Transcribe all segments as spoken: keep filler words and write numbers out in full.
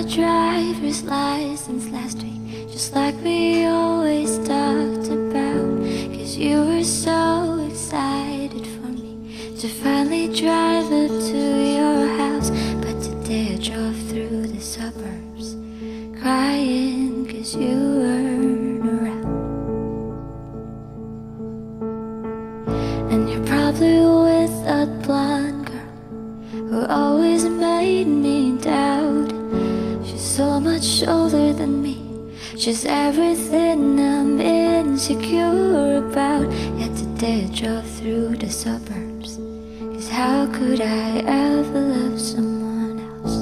driver's license last week, just like we always talked about. Cause you were so excited for me to finally drive up to your house. But today I drove through the suburbs crying cause you weren't around. And you're probably with that blonde girl who always made me doubt. She's so much older than me, she's everything I'm insecure about. Yet today I drove through the suburbs, cause how could I ever love someone else?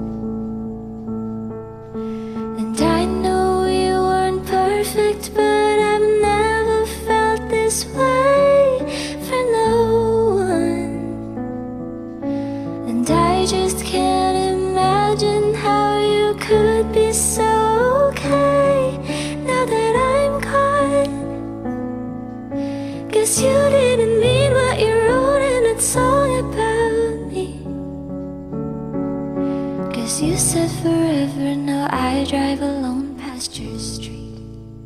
And I know you weren't perfect, but I've never felt this way for no one. And I just can't imagine how you could be so okay now that I'm gone. Guess you didn't mean what you wrote in that song about me. Guess you said forever, now I drive alone past your street.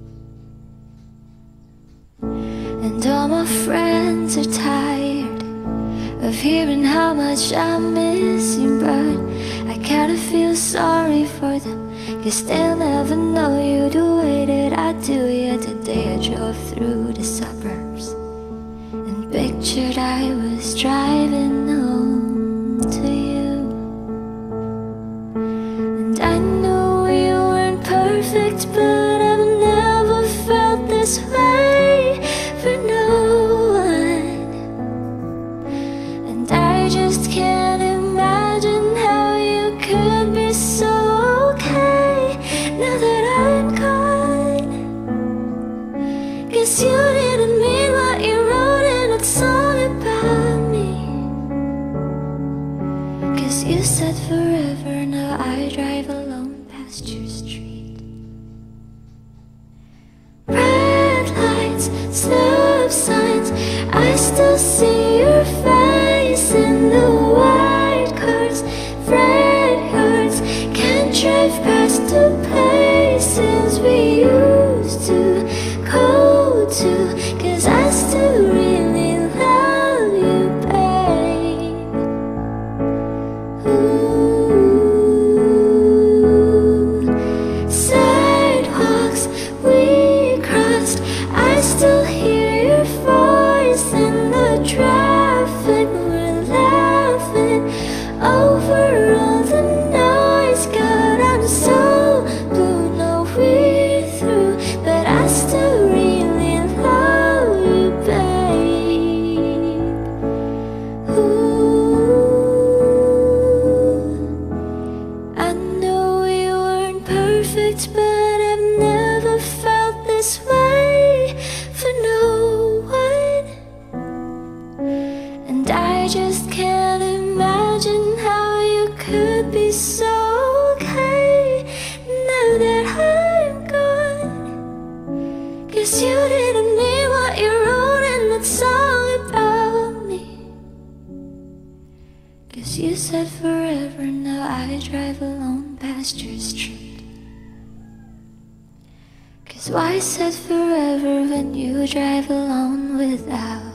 And all my friends are tired of hearing how much I miss you, but I kinda feel sorry for them, cause they'll never know you the way that I do. Yet today I drove through the suburbs and pictured I was driving home to you. And I know you weren't perfect, but I've never felt this way for no one. And I just can't imagine how you could be so okay now that I'm gone. Guess you didn't mean what you wrote in that song about me. Cause you said forever, now I drive alone past your street. Red lights, stop signs, I still see your face in the white cars. Front yards, can't drive past the places we used to go to. Cause I still really love you, babe. Ooh. Sidewalks we crossed, I still hear your voice in the traffic. We're laughing over all the noise. God, I'm so blue, no we're through, but I still really love you, babe. Ooh. I know you weren't perfect, but I've never felt this way for no one. And I just can't imagine how you could be so okay now that I'm gone. Guess you didn't mean what you wrote in that song about me. Guess you said forever, now I drive alone past your street. Cause why said forever when you drive alone without